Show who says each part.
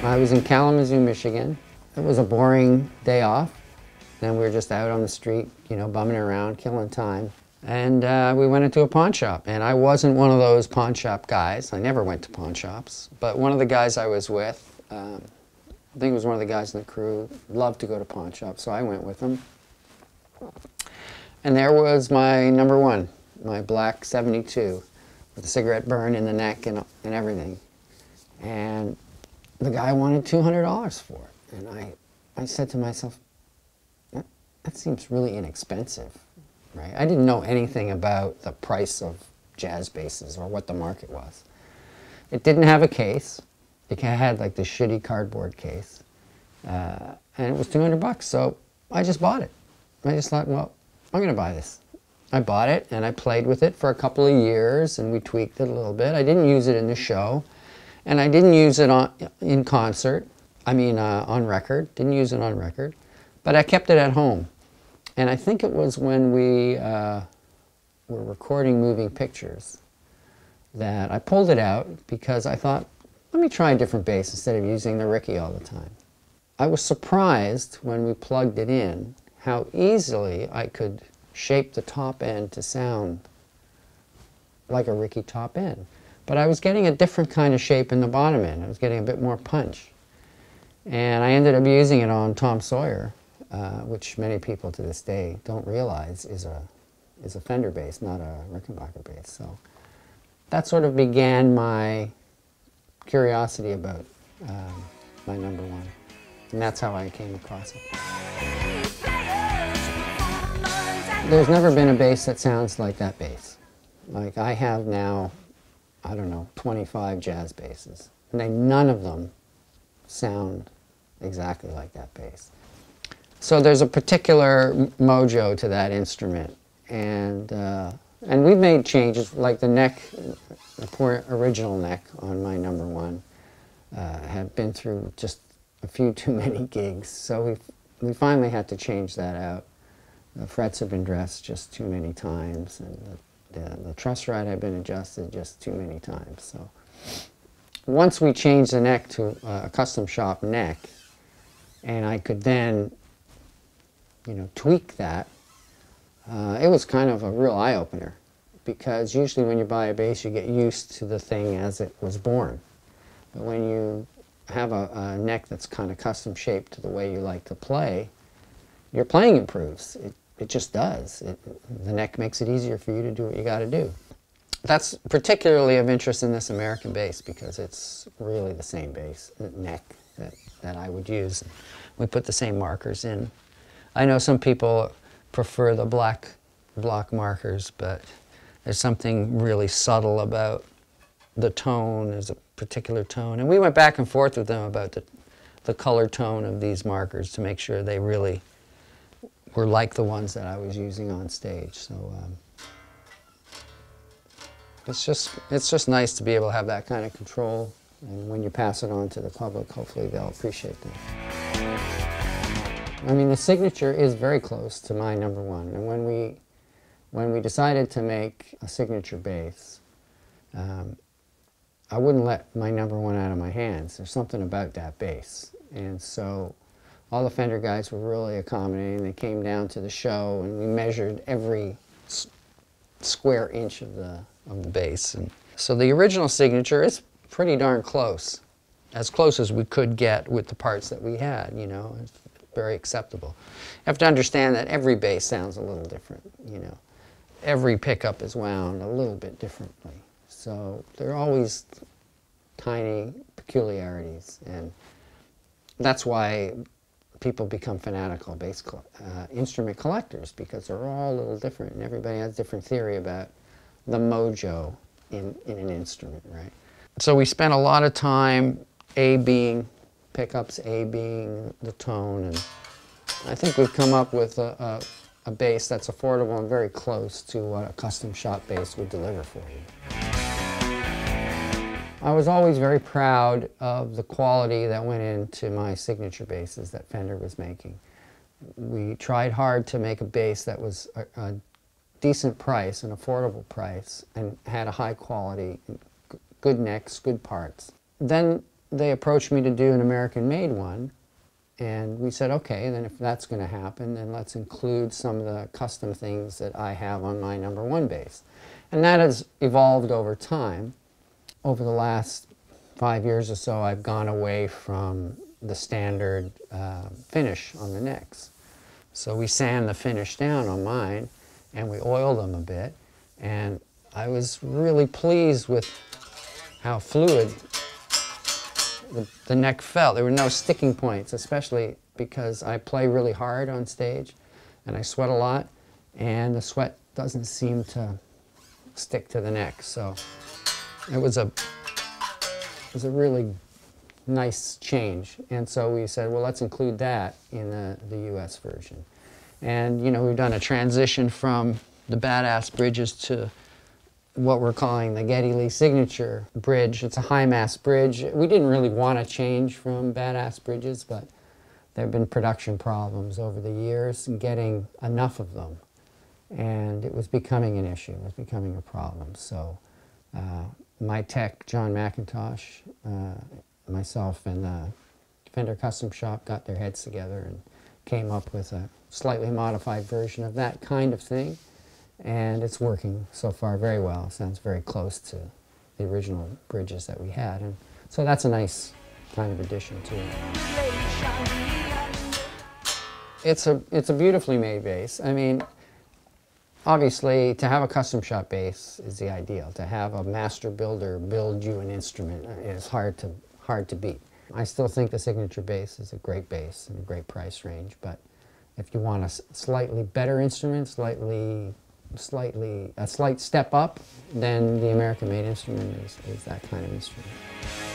Speaker 1: I was in Kalamazoo, Michigan. It was a boring day off, and we were just out on the street, you know, bumming around, killing time. And we went into a pawn shop, and I wasn't one of those pawn shop guys. I never went to pawn shops, but one of the guys I was with, I think it was one of the guys in the crew, loved to go to pawn shops, so I went with him. And there was my number one, my black 72, with a cigarette burn in the neck and everything. And the guy wanted $200 for it. And I said to myself, that seems really inexpensive, right? I didn't know anything about the price of jazz basses or what the market was. It didn't have a case. It had like this shitty cardboard case. And it was $200, so I just bought it. I just thought, well, I'm going to buy this. I bought it, and I played with it for a couple of years, and we tweaked it a little bit. I didn't use it in the show, and I didn't use it in concert. I mean, on record. Didn't use it on record. But I kept it at home. And I think it was when we were recording moving pictures that I pulled it out because I thought, let me try a different bass instead of using the Ricky all the time. I was surprised when we plugged it in how easily I could shape the top end to sound like a Ricky top end. But I was getting a different kind of shape in the bottom end. I was getting a bit more punch. And I ended up using it on Tom Sawyer, which many people to this day don't realize is a Fender bass, not a Rickenbacker bass. So that sort of began my curiosity about my number one. And that's how I came across it. There's never been a bass that sounds like that bass. Like I have now, I don't know, 25 jazz basses. And none of them sound exactly like that bass. So there's a particular mojo to that instrument. And we've made changes, like the neck, the poor original neck on my number one had been through just a few too many gigs. So we finally had to change that out. The frets have been dressed just too many times, and the truss rod had been adjusted just too many times. So once we changed the neck to a custom shop neck, and I could then, you know, tweak that, it was kind of a real eye-opener, because usually when you buy a bass you get used to the thing as it was born. But when you have a neck that's kind of custom shaped to the way you like to play, your playing improves. It just does. The neck makes it easier for you to do what you got to do. That's particularly of interest in this American bass because it's really the same bass neck that I would use. We put the same markers in. I know some people prefer the black block markers, but there's something really subtle about the tone. There's a particular tone. And we went back and forth with them about the color tone of these markers to make sure they really were like the ones that I was using on stage. So it's just nice to be able to have that kind of control, and when you pass it on to the public, hopefully they'll appreciate that. I mean, the signature is very close to my number one, and when we decided to make a signature bass, I wouldn't let my number one out of my hands. There's something about that bass, and so all the Fender guys were really accommodating. They came down to the show, and we measured every square inch of the bass. And so the original signature is pretty darn close as we could get with the parts that we had, you know. It's very acceptable. You have to understand that every bass sounds a little different, you know. Every pickup is wound a little bit differently. So there are always tiny peculiarities, and that's why people become fanatical bass instrument collectors, because they're all a little different, and everybody has different theory about the mojo in an instrument, right? So we spent a lot of time A being pickups, A being the tone, and I think we've come up with a bass that's affordable and very close to what a custom shop bass would deliver for you. I was always very proud of the quality that went into my signature basses that Fender was making. We tried hard to make a bass that was a decent price, an affordable price, and had a high quality, good necks, good parts. Then they approached me to do an American-made one, and we said, okay, then if that's going to happen, then let's include some of the custom things that I have on my #1 bass. And that has evolved over time. Over the last 5 years or so, I've gone away from the standard finish on the necks. So we sand the finish down on mine, and we oil them a bit, and I was really pleased with how fluid the neck felt. There were no sticking points, especially because I play really hard on stage, and I sweat a lot, and the sweat doesn't seem to stick to the neck. So it was a really nice change, and so we said, well, let's include that in the U.S. version. And you know, we've done a transition from the Badass bridges to what we're calling the Geddy Lee Signature bridge. It's a high-mass bridge. We didn't really want to change from Badass bridges, but there have been production problems over the years in getting enough of them, and it was becoming an issue. It was becoming a problem. So my tech, John McIntosh, myself and the Fender Custom Shop got their heads together and came up with a slightly modified version of that kind of thing, and it's working so far very well. It sounds very close to the original bridges that we had, and so that's a nice kind of addition to it. It's a beautifully made bass. I mean, obviously, to have a custom shop bass is the ideal. To have a master builder build you an instrument is hard to beat. I still think the Signature bass is a great bass and a great price range, but if you want a slightly better instrument, a slight step up, then the American-made instrument is that kind of instrument.